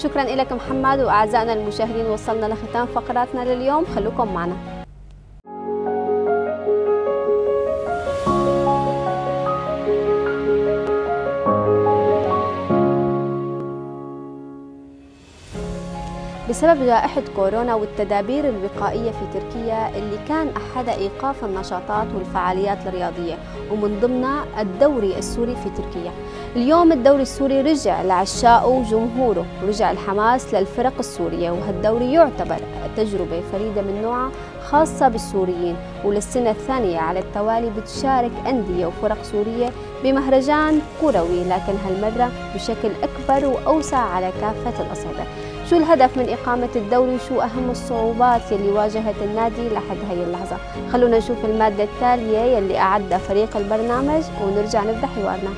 شكرا لك محمد. وأعزائنا المشاهدين وصلنا لختام فقراتنا لليوم، خلوكم معنا. بسبب جائحة كورونا والتدابير الوقائية في تركيا اللي كان أحد إيقاف النشاطات والفعاليات الرياضية ومن ضمنها الدوري السوري في تركيا. اليوم الدوري السوري رجع لعشاقه وجمهوره ورجع الحماس للفرق السورية، وهالدوري يعتبر تجربة فريدة من نوعها خاصة بالسوريين، وللسنة الثانية على التوالي بتشارك أندية وفرق سورية بمهرجان كروي، لكن هالمرة بشكل أكبر وأوسع على كافة الأصعدة. شو الهدف من إقامة الدوري وشو أهم الصعوبات يلي واجهت النادي لحد هاي اللحظة؟ خلونا نشوف المادة التالية يلي أعدها فريق البرنامج ونرجع نبدأ حوارنا.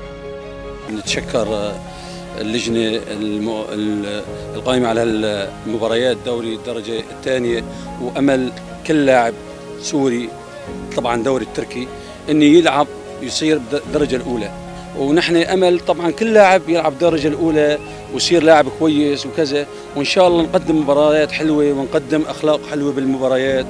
نتشكر اللجنة القائمة على المباريات دوري الدرجة الثانية، وأمل كل لاعب سوري طبعا دوري التركي إنه يلعب يصير بالدرجة الأولى، ونحن أمل طبعا كل لاعب يلعب الدرجة الأولى ويصير لاعب كويس وكذا، وإن شاء الله نقدم مباريات حلوة ونقدم أخلاق حلوة بالمباريات.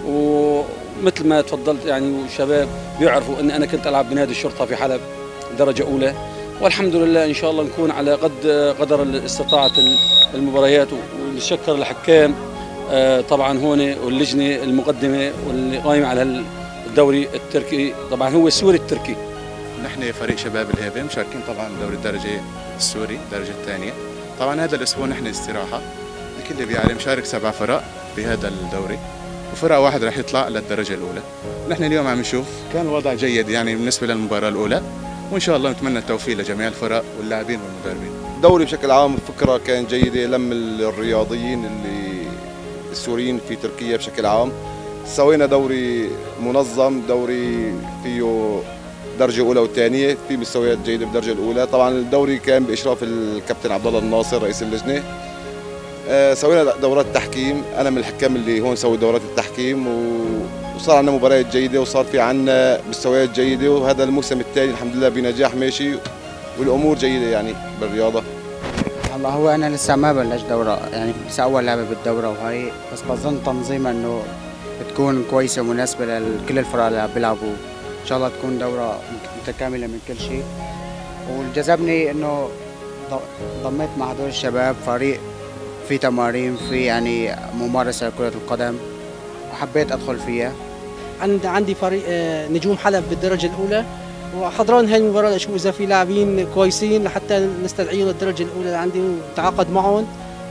ومثل ما تفضلت يعني والشباب بيعرفوا أن أنا كنت ألعب بنادي الشرطة في حلب درجة أولى، والحمد لله إن شاء الله نكون على قدر استطاعة المباريات. ونشكر الحكام طبعا هون واللجنة المقدمة واللي قائمة على الدوري التركي، طبعا هو السوري التركي. نحن فريق شباب الهيبة مشاركين طبعا دوري الدرجة السوري الدرجة الثانية. طبعا هذا الأسبوع نحن استراحة، الكل اللي بيعلم مشارك 7 فرق بهذا الدوري، وفرقة واحد رح يطلع للدرجة الأولى. نحن اليوم عم نشوف كان الوضع جيد يعني بالنسبة للمباراة الأولى، وإن شاء الله نتمنى التوفيق لجميع الفرق واللاعبين والمدربين. الدوري بشكل عام الفكرة كانت جيدة، لم الرياضيين اللي السوريين في تركيا بشكل عام. سوينا دوري منظم، دوري فيه درجة أولى وثانية، في مستويات جيدة بالدرجة الأولى. طبعا الدوري كان بإشراف الكابتن عبد الله الناصر رئيس اللجنة. سوينا دورات تحكيم، أنا من الحكام اللي هون سوي دورات التحكيم، وصار عندنا مباريات جيدة وصار في عندنا مستويات جيدة، وهذا الموسم الثاني الحمد لله بنجاح ماشي والأمور جيدة يعني بالرياضة. والله هو أنا لسه ما بلش دورة، يعني لسه أول لعبة بالدورة وهي، بس بظن تنظيمها إنه تكون كويسة ومناسبة لكل الفرق اللي عم بيلعبوا. إن شاء الله تكون دورة متكاملة من كل شيء. والجذبني إنه ضميت مع هدول الشباب فريق في تمارين، في يعني ممارسة لكرة القدم، وحبيت أدخل فيها. عندي فريق نجوم حلب بالدرجة الأولى، وحضران هاي المباراة لأشوف إذا في لاعبين كويسين لحتى نستدعيهم للدرجة الأولى اللي عندي وتعاقد معهم.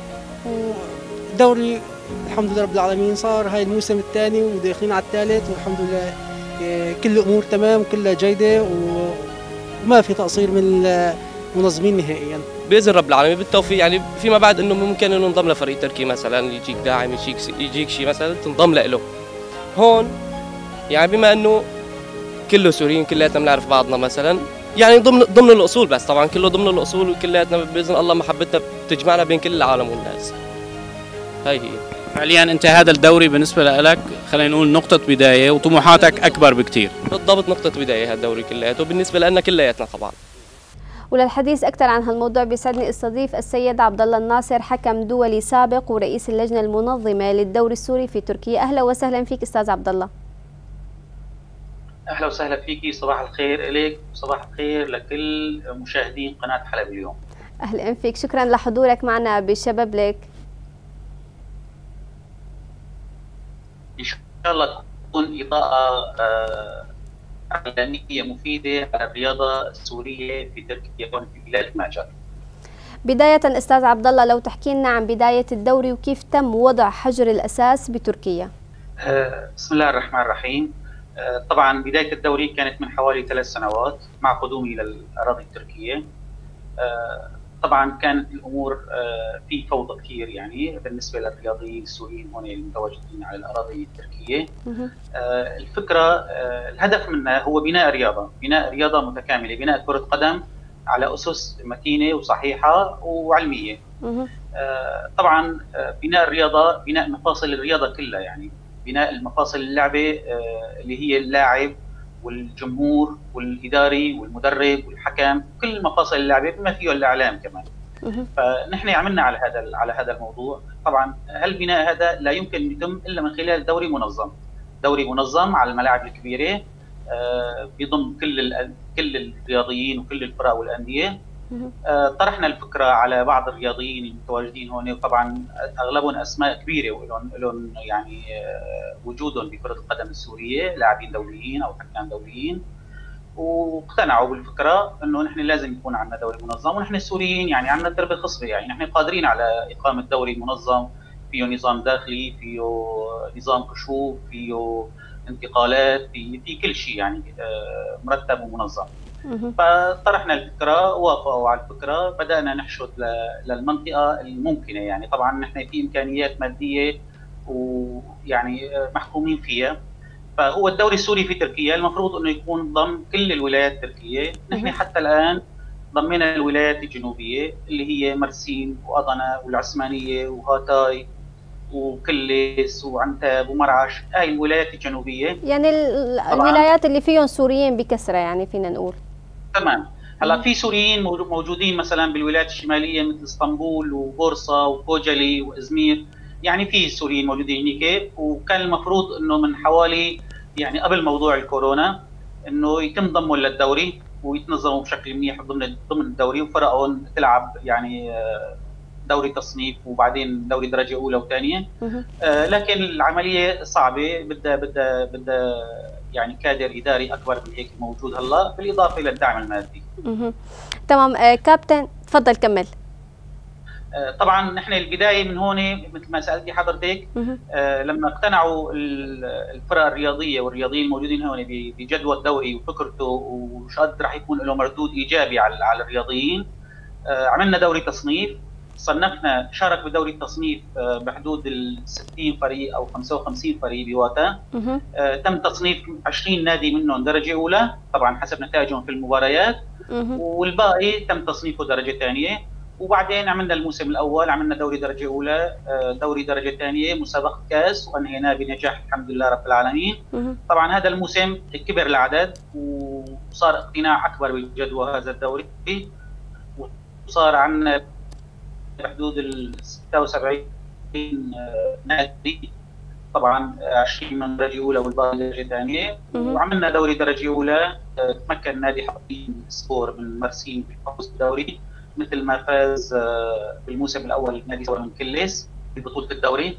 ودوري الحمد لله رب العالمين صار هاي الموسم الثاني وداخلين على الثالث، والحمد لله كل الأمور تمام كلها جيدة وما في تقصير من المنظمين نهائيا. بإذن رب العالمين بالتوفيق، يعني فيما بعد إنه ممكن إنه ننضم لفريق تركي مثلا، يجيك داعم يجيك شيء مثلا تنضم له. هون يعني بما إنه كله سوريين كلياتنا بنعرف بعضنا مثلا، يعني ضمن الأصول، بس طبعا كله ضمن الأصول وكلياتنا بإذن الله محبتنا بتجمعنا بين كل العالم والناس. هي فعليا انت هذا الدوري بالنسبه لك خلينا نقول نقطه بدايه وطموحاتك اكبر بكثير. بالضبط نقطه بدايه هذا الدوري كلياته بالنسبه لنا كلياتنا طبعا. وللحديث اكثر عن هالموضوع بيسعدني استضيف السيد عبد الله الناصر، حكم دولي سابق ورئيس اللجنه المنظمه للدوري السوري في تركيا. اهلا وسهلا فيك استاذ عبد الله. اهلا وسهلا فيكي، صباح الخير لك وصباح الخير لكل مشاهدين قناه حلب اليوم. اهلا فيك، شكرا لحضورك معنا بشباب لك. ان شاء الله تكون اضاءه اعلاميه مفيده على الرياضه السوريه في تركيا هون في بلاد المهجر. بدايه استاذ عبد الله لو تحكي لنا عن بدايه الدوري وكيف تم وضع حجر الاساس بتركيا. بسم الله الرحمن الرحيم. طبعا بدايه الدوري كانت من حوالي 3 سنوات مع قدومي للاراضي التركيه. طبعا كانت الامور في فوضى كثير يعني بالنسبه للرياضيين السوريين هون المتواجدين على الاراضي التركيه. الفكره الهدف منها هو بناء رياضه متكامله، بناء كره قدم على اسس متينه وصحيحه وعلميه. طبعا بناء الرياضه بناء مفاصل الرياضه كلها، يعني بناء المفاصل اللعبه اللي هي اللاعب والجمهور والاداري والمدرب والحكم، كل مفاصل اللعبه بما فيه الاعلام كمان. فنحن عملنا على هذا الموضوع. طبعا هالبناء هذا لا يمكن يتم الا من خلال دوري منظم، دوري منظم على الملاعب الكبيره بيضم كل الرياضيين وكل الفرق والانديه. طرحنا الفكره على بعض الرياضيين المتواجدين هون، وطبعا اغلبهم اسماء كبيره ولهم يعني وجودهم بكره القدم السوريه، لاعبين دوليين او حكام دوليين، واقتنعوا بالفكره انه نحن لازم يكون عندنا دوري منظم. ونحن السوريين يعني عندنا درب الخصبه، يعني نحن قادرين على اقامه دوري منظم فيه نظام داخلي، فيه نظام كشوف، فيه انتقالات، في كل شيء يعني مرتب ومنظم. فطرحنا الفكره، وافقوا على الفكره، بدانا نحشد للمنطقه الممكنه. يعني طبعا نحن في امكانيات ماديه ويعني محكومين فيها. فهو الدوري السوري في تركيا المفروض انه يكون ضم كل الولايات التركيه. نحن حتى الان ضمينا الولايات الجنوبيه اللي هي مرسين وأضنا والعثمانيه وهاتاي وكلس وعنتاب ومرعش، هاي الولايات الجنوبيه. يعني الولايات اللي فيهم سوريين بكثره يعني فينا نقول. تمام. هلا في سوريين موجودين مثلا بالولايات الشماليه مثل اسطنبول وبورصه وكوجلي وازمير، يعني في سوريين موجودين هنيك. وكان المفروض انه من حوالي يعني قبل موضوع الكورونا انه يتم ضمهم للدوري ويتنظموا بشكل منيح ضمن الدوري، وفرقهم تلعب يعني دوري تصنيف وبعدين دوري درجه اولى وثانيه. لكن العمليه صعبه، بدها يعني كادر اداري اكبر من هيك موجود هلا، بالاضافه للدعم المادي. تمام. كابتن تفضل كمل. طبعا نحن البدايه من هون مثل ما سالتي حضرتك، لما اقتنعوا الفرق الرياضيه والرياضيين الموجودين هون بجدوى الدوري وفكرته وش قد راح يكون له مردود ايجابي على الرياضيين، عملنا دوري تصنيف. صنفنا، شارك بدوري التصنيف بحدود ال 60 فريق او 55 فريق بوقتها. تم تصنيف 20 نادي منهم درجه اولى طبعا حسب نتائجهم في المباريات، والباقي تم تصنيفه درجه ثانيه. وبعدين عملنا الموسم الاول، عملنا دوري درجه اولى، دوري درجه ثانيه، مسابقه كاس، وانهيناه بنجاح الحمد لله رب العالمين. طبعا هذا الموسم كبر العدد وصار اقتناع اكبر بجدوى هذا الدوري، وصار عندنا بحدود ال 76 نادي، طبعا 20 من درجه اولى والباقي درجه ثانيه. وعملنا دوري درجه اولى، تمكن نادي حقين سبور من مرسين بفوز الدوري، مثل ما فاز بالموسم الاول نادي سبور من كلس ببطوله الدوري.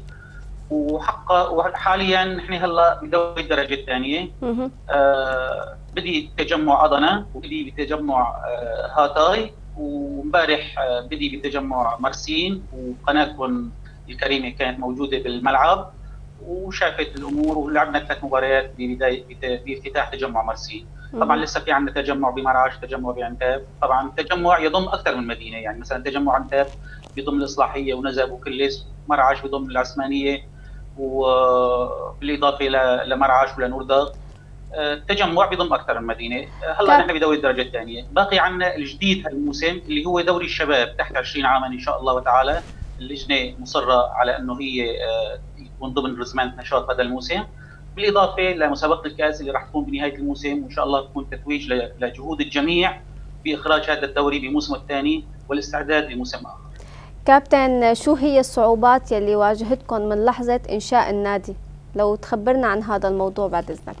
وحاليا نحن هلا بدوري الدرجه الثانيه، بدي تجمع أضنا وبدي بتجمع هاتاي، وامبارح بدي بتجمع مرسين، وقناتكم الكريمه كانت موجوده بالملعب وشافت الامور، ولعبنا 3 مباريات بافتتاح تجمع مرسين. طبعا لسه في عندنا تجمع بمرعش، تجمع بعنتاب. طبعا التجمع يضم اكثر من مدينه، يعني مثلا تجمع عنتاب بيضم الاصلاحيه ونزب وكلس، مرعش بيضم العثمانيه وبالاضافه لمرعش ولنورداغ. التجمع بيضم اكثر من مدينه. هلا نحن بدوري الدرجه الثانيه، باقي عندنا الجديد هالموسم اللي هو دوري الشباب تحت 20 عاما ان شاء الله تعالى. اللجنه مصره على انه هي يكون ضمن رزمانه نشاط هذا الموسم، بالاضافه لمسابقه الكاس اللي راح تكون بنهايه الموسم، وان شاء الله تكون تتويج لجهود الجميع باخراج هذا الدوري بموسمه الثاني والاستعداد لموسم اخر. كابتن، شو هي الصعوبات يلي واجهتكم من لحظه انشاء النادي؟ لو تخبرنا عن هذا الموضوع بعد اذنك.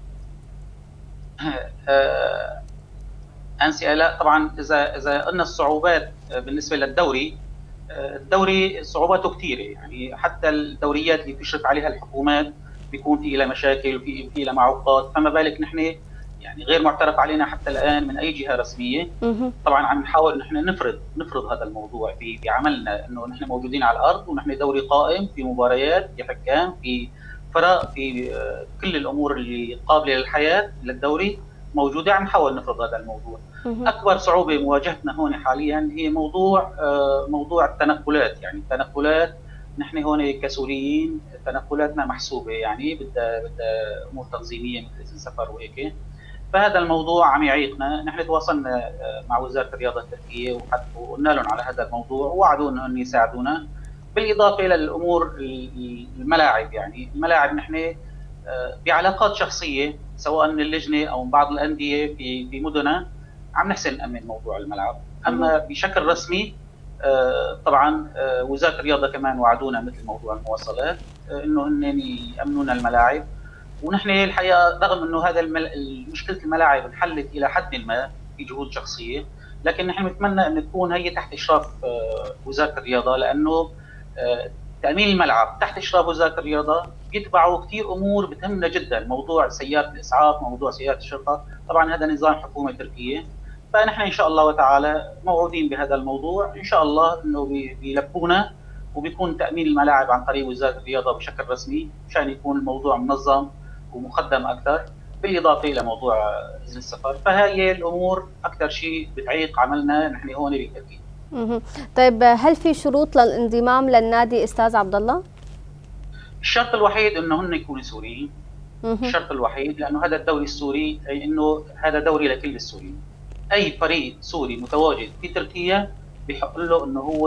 انسي آلاء، طبعا اذا قلنا الصعوبات بالنسبه للدوري، الدوري صعوباته كثيره، يعني حتى الدوريات اللي بتشرف عليها الحكومات بيكون في لها مشاكل وفي لها معوقات، فما بالك نحن يعني غير معترف علينا حتى الان من اي جهه رسميه. طبعا عم نحاول نحن نفرض هذا الموضوع في عملنا، انه نحن موجودين على الارض ونحن دوري قائم في مباريات، في حكام، في فرق، في كل الامور اللي قابله للحياه للدوري موجوده. عم نحاول نفرض هذا الموضوع. اكبر صعوبه مواجهتنا هون حاليا هي موضوع التنقلات. يعني التنقلات نحن هون كسوريين تنقلاتنا محسوبه، يعني بدها امور تنظيميه مثل السفر وهيك. فهذا الموضوع عم يعيقنا. نحن تواصلنا مع وزاره الرياضه التركيه وقلنا لهم على هذا الموضوع، ووعدونا ان يساعدونا. بالاضافه للامور الملاعب، يعني الملاعب نحن بعلاقات شخصيه سواء من اللجنه او من بعض الانديه في مدنها عم نحسن نامن موضوع الملعب. اما بشكل رسمي طبعا وزاره الرياضه كمان وعدونا مثل موضوع المواصلات انه هن يامنونا الملاعب، ونحن الحقيقه رغم انه هذا مشكله الملاعب انحلت الى حد ما في جهود شخصيه، لكن نحن نتمنى ان تكون هي تحت اشراف وزاره الرياضه، لانه تامين الملعب تحت اشراف وزاره الرياضه بيتبعوا كثير امور بتهمنا جدا، موضوع سياره الاسعاف، موضوع سياره الشرطه، طبعا هذا نظام حكومه تركيه، فنحن ان شاء الله وتعالى موعودين بهذا الموضوع، ان شاء الله انه بيلبونا وبيكون تامين الملاعب عن طريق وزاره الرياضه بشكل رسمي مشان يكون الموضوع منظم ومخدم اكثر، بالاضافه الى موضوع اذن السفر، فهي الامور اكثر شيء بتعيق عملنا نحن هون بتركيا. طيب هل في شروط للانضمام للنادي استاذ عبد الله؟ الشرط الوحيد انه هن يكونوا سوريين. الشرط الوحيد، لانه هذا الدوري السوري انه هذا دوري لكل السوريين. اي فريق سوري متواجد في تركيا بحق له انه هو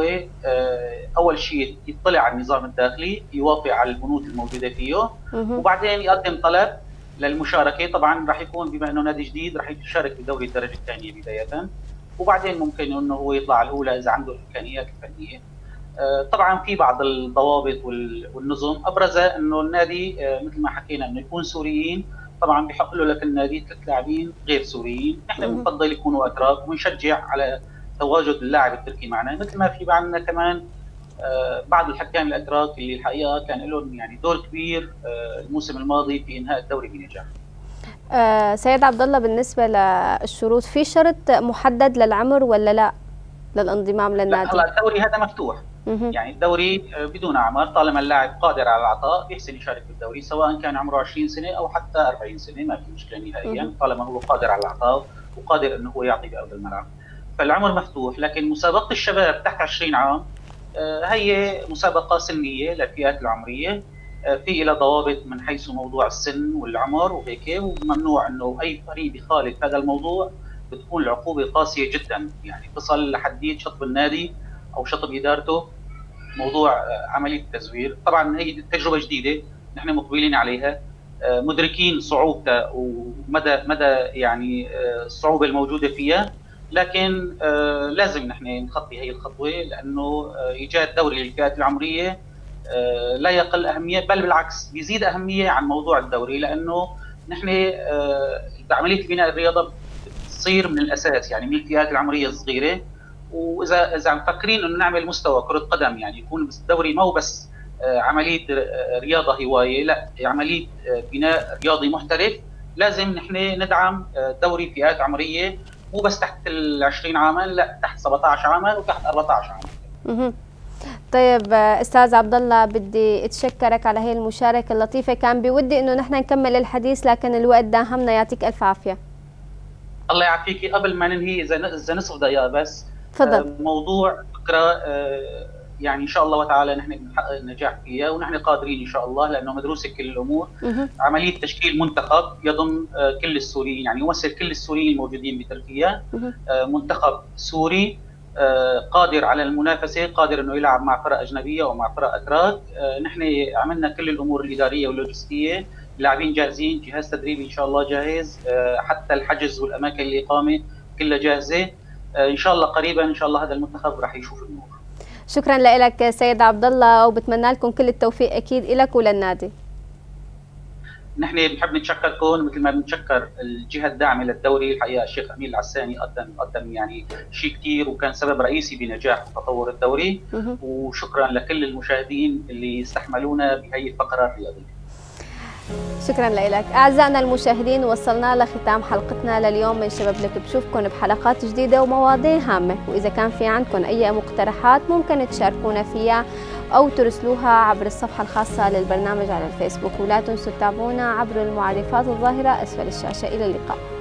اول شيء يطلع على النظام الداخلي، يوافق على البنود الموجوده فيه، وبعدين يقدم طلب للمشاركه، طبعا راح يكون بما انه نادي جديد راح يشارك بدوري الدرجه الثانيه بدايه، وبعدين ممكن انه هو يطلع على الاولى اذا عنده الامكانيات الفنيه. طبعا في بعض الضوابط والنظم ابرزها انه النادي مثل ما حكينا انه يكون سوريين، طبعا بحق له لكل نادي 3 لاعبين غير سوريين، نحن بنفضل يكونوا اتراك ونشجع على تواجد اللاعب التركي معنا، مثل ما في عندنا كمان بعض الحكام الاتراك اللي الحقيقه كان لهم يعني دور كبير الموسم الماضي في انهاء الدوري بنجاح. سيد عبد الله، بالنسبه للشروط في شرط محدد للعمر ولا لا للانضمام للنادي؟ هلا الدوري هذا مفتوح، يعني الدوري بدون اعمار، طالما اللاعب قادر على العطاء بيحسن يشارك بالدوري، سواء كان عمره 20 سنه او حتى 40 سنه ما في مشكله نهائيا، طالما هو قادر على العطاء وقادر انه هو يعطي بارض الملعب. فالعمر مفتوح، لكن مسابقه الشباب تحت 20 عام هي مسابقه سنيه للفئات العمريه، في لها ضوابط من حيث موضوع السن والعمر وهيك، وممنوع انه اي فريق بيخالف هذا الموضوع بتكون العقوبه قاسيه جدا، يعني تصل لحديد شطب النادي او شطب ادارته، موضوع عمليه التزوير. طبعا هي تجربه جديده نحن مقبلين عليها، مدركين صعوبتها ومدى يعني الصعوبه الموجوده فيها، لكن لازم نحن نخطي هي الخطوه، لانه ايجاد دوري للفئات العمريه لا يقل اهميه، بل بالعكس بيزيد اهميه عن موضوع الدوري، لانه نحن بعمليه بناء الرياضه بتصير من الاساس، يعني من الفئات العمريه الصغيره، واذا مفكرين انه نعمل مستوى كره قدم يعني يكون الدوري ما هو بس عمليه رياضه هوايه، لا عمليه بناء رياضي محترف، لازم نحن ندعم دوري فئات عمريه مو بس تحت ال 20 عاما، لا تحت 17 عاما وتحت 14 عاما. طيب استاذ عبد الله، بدي اتشكرك على هي المشاركه اللطيفه، كان بودي انه نحن نكمل الحديث لكن الوقت داهمنا، يعطيك الف عافيه. الله يعافيكي. قبل ما ننهي اذا نصف دقيقه بس، تفضل. موضوع فكره يعني ان شاء الله وتعالى نحن بنحقق النجاح فيها، ونحن قادرين ان شاء الله، لانه مدروسه كل الامور. عمليه تشكيل منتخب يضم كل السوريين، يعني يمثل كل السوريين الموجودين بتركيا، منتخب سوري قادر على المنافسه، قادر انه يلعب مع فرق اجنبيه ومع فرق اتراك. نحن عملنا كل الامور الاداريه واللوجستيه، اللاعبين جاهزين، جهاز تدريبي ان شاء الله جاهز، حتى الحجز والاماكن الاقامه كلها جاهزه. ان شاء الله قريبا ان شاء الله هذا المنتخب راح يشوف النور. شكرا لك سيد عبد الله، وبتمنى لكم كل التوفيق اكيد لك وللنادي. نحن بنحب نتشكركم مثل ما بنتشكر الجهه الداعمه للدوري، الحقيقه الشيخ امين العساني قدم يعني شيء كثير وكان سبب رئيسي بنجاح وتطور الدوري، وشكرا لكل المشاهدين اللي استحملونا بهي الفقره الرياضيه. شكرا لك. اعزائنا المشاهدين، وصلنا لختام حلقتنا لليوم من شباب لك، بشوفكم بحلقات جديده ومواضيع هامه، واذا كان في عندكم اي مقترحات ممكن تشاركونا فيها او ترسلوها عبر الصفحه الخاصه للبرنامج على الفيسبوك، ولا تنسوا تتابعونا عبر المعرفات الظاهره اسفل الشاشه. الى اللقاء.